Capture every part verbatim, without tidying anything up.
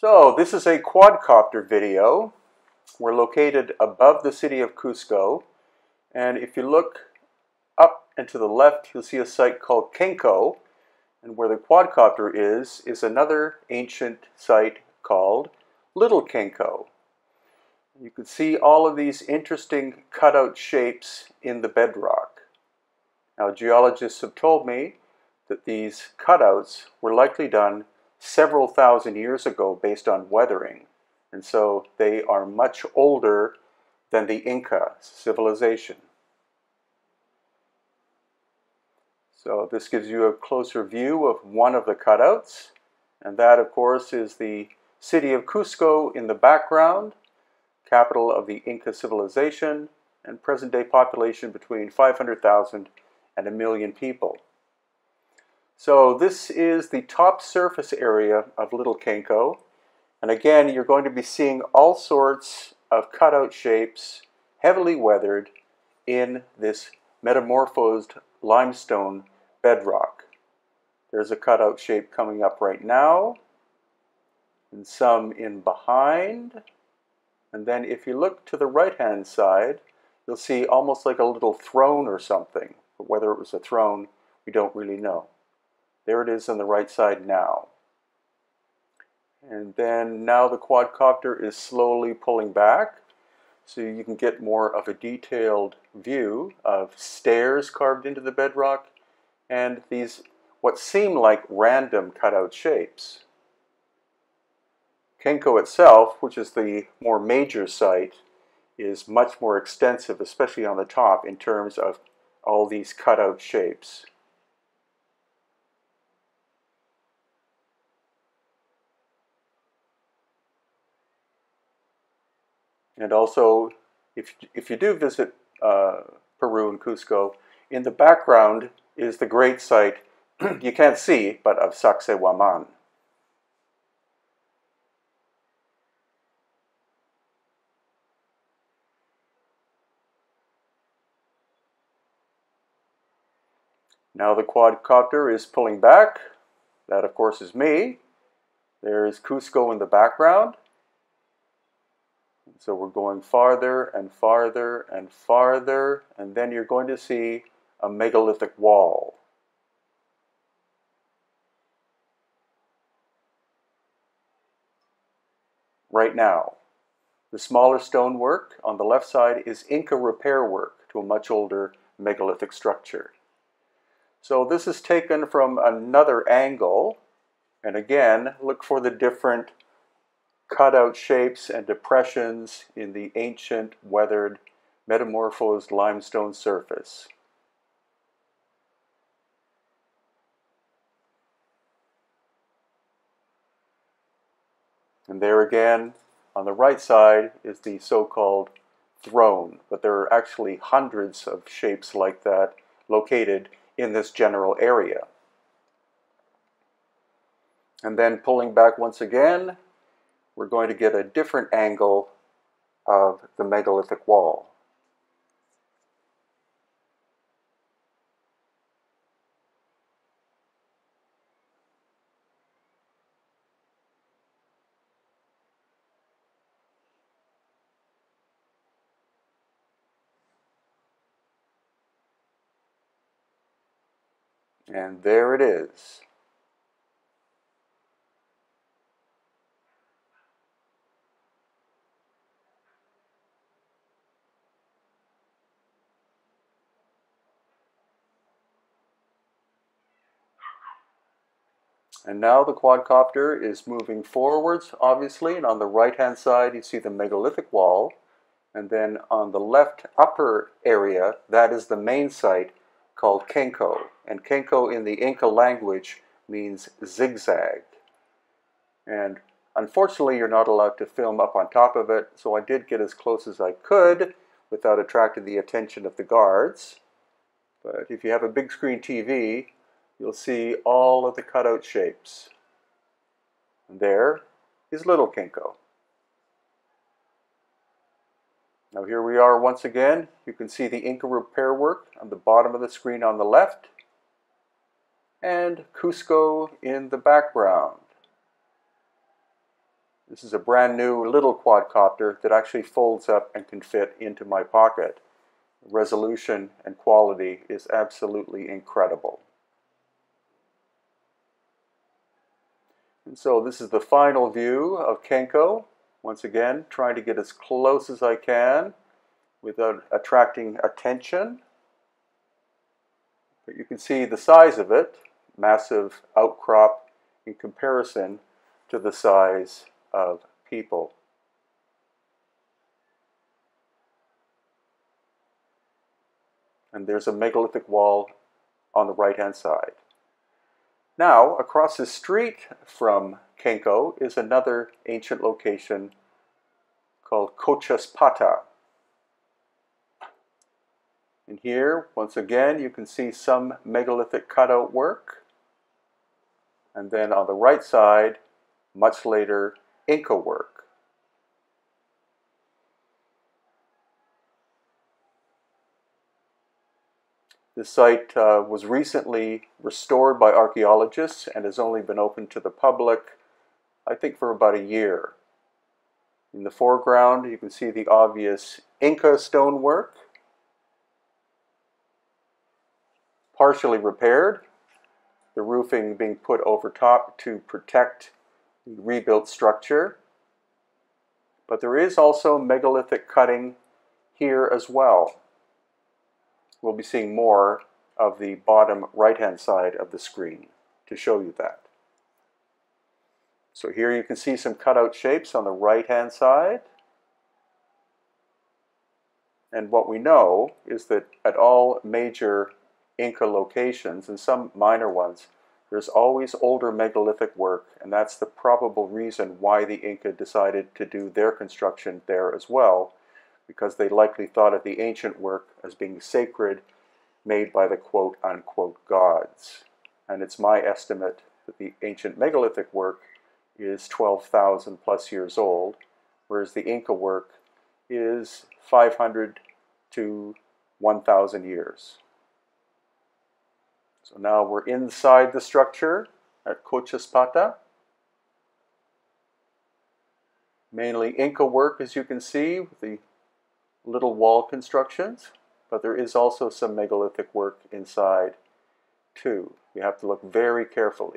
So this is a quadcopter video. We're located above the city of Cusco, and if you look up and to the left, you'll see a site called Qenqo, and where the quadcopter is, is another ancient site called Little Qenqo. You can see all of these interesting cutout shapes in the bedrock. Now, geologists have told me that these cutouts were likely done several thousand years ago based on weathering, and so they are much older than the Inca civilization. So this gives you a closer view of one of the cutouts, and that of course is the city of Cusco in the background, capital of the Inca civilization, and present-day population between five hundred thousand and a million people. So this is the top surface area of Little Qenqo, and again you're going to be seeing all sorts of cutout shapes, heavily weathered, in this metamorphosed limestone bedrock. There's a cutout shape coming up right now, and some in behind, and then if you look to the right hand side, you'll see almost like a little throne or something, but whether it was a throne, we don't really know. There it is on the right side now. And then now the quadcopter is slowly pulling back, so you can get more of a detailed view of stairs carved into the bedrock and these what seem like random cutout shapes. Qenqo itself, which is the more major site, is much more extensive, especially on the top, in terms of all these cutout shapes. And also, if, if you do visit uh, Peru and Cusco, in the background is the great site, you can't see, but of Sacsayhuaman. Now the quadcopter is pulling back. That, of course, is me. There's Cusco in the background. So we're going farther and farther and farther, and then you're going to see a megalithic wall. Right now, the smaller stonework on the left side is Inca repair work to a much older megalithic structure. So this is taken from another angle, and again, look for the different cutout shapes and depressions in the ancient, weathered, metamorphosed limestone surface. And there again, on the right side, is the so-called throne, but there are actually hundreds of shapes like that located in this general area. And then pulling back once again, we're going to get a different angle of the megalithic wall. And there it is. And now the quadcopter is moving forwards, obviously, and on the right-hand side you see the megalithic wall, and then on the left upper area, that is the main site called Qenqo. And Qenqo in the Inca language means zigzag. And unfortunately, you're not allowed to film up on top of it, so I did get as close as I could without attracting the attention of the guards. But if you have a big screen T V, you'll see all of the cutout shapes. And there is Little Qenqo. Now here we are once again. You can see the Inca repair work on the bottom of the screen on the left, and Cusco in the background. This is a brand new little quadcopter that actually folds up and can fit into my pocket. The resolution and quality is absolutely incredible. And so this is the final view of Qenqo. Once again, trying to get as close as I can without attracting attention. But you can see the size of it, massive outcrop in comparison to the size of people. And there's a megalithic wall on the right-hand side. Now, across the street from Qenqo is another ancient location called Cochaspata. And here, once again, you can see some megalithic cutout work. And then on the right side, much later, Inca work. This site uh, was recently restored by archaeologists and has only been open to the public, I think, for about a year. In the foreground, you can see the obvious Inca stonework, partially repaired, the roofing being put over top to protect the rebuilt structure. But there is also megalithic cutting here as well. We'll be seeing more of the bottom right-hand side of the screen to show you that. So here you can see some cutout shapes on the right-hand side. And what we know is that at all major Inca locations, and some minor ones, there's always older megalithic work, and that's the probable reason why the Inca decided to do their construction there as well, because they likely thought of the ancient work as being sacred, made by the quote-unquote gods. And it's my estimate that the ancient megalithic work is twelve thousand plus years old, whereas the Inca work is five hundred to one thousand years. So now we're inside the structure at Cochaspata. Mainly Inca work, as you can see, with the little wall constructions, but there is also some megalithic work inside too. You have to look very carefully.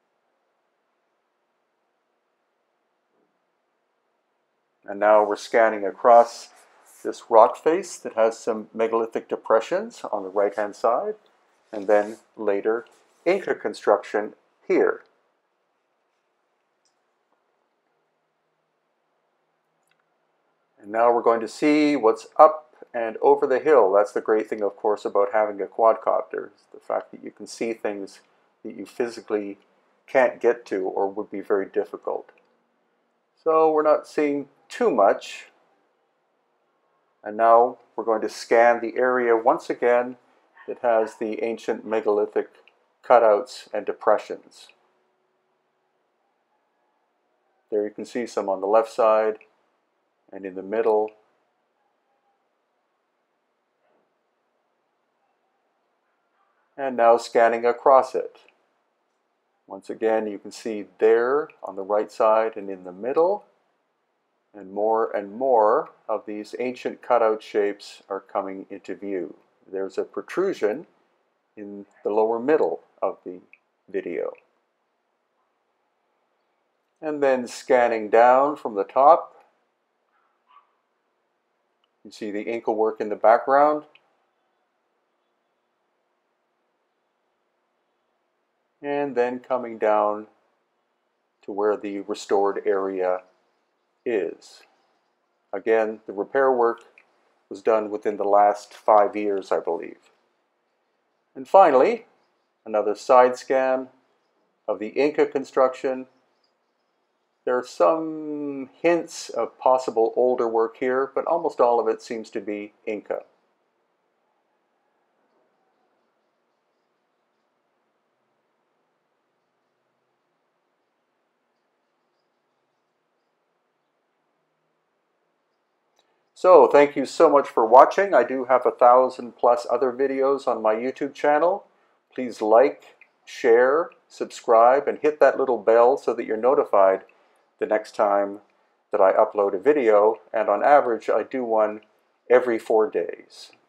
And now we're scanning across this rock face that has some megalithic depressions on the right-hand side, and then later Inca construction here. And now we're going to see what's up and over the hill. That's the great thing, of course, about having a quadcopter, is the fact that you can see things that you physically can't get to or would be very difficult. So we're not seeing too much. And now we're going to scan the area once again that has the ancient megalithic cutouts and depressions. There you can see some on the left side and in the middle. And now scanning across it. Once again, you can see there on the right side and in the middle. And more and more of these ancient cutout shapes are coming into view. There's a protrusion in the lower middle of the video. And then scanning down from the top, you see the Inca work in the background. And then coming down to where the restored area is. Again, the repair work was done within the last five years, I believe. And finally, another side scan of the Inca construction. There are some hints of possible older work here, but almost all of it seems to be Inca. So thank you so much for watching. I do have a thousand plus other videos on my YouTube channel. Please like, share, subscribe, and hit that little bell so that you're notified the next time that I upload a video, and on average I do one every four days.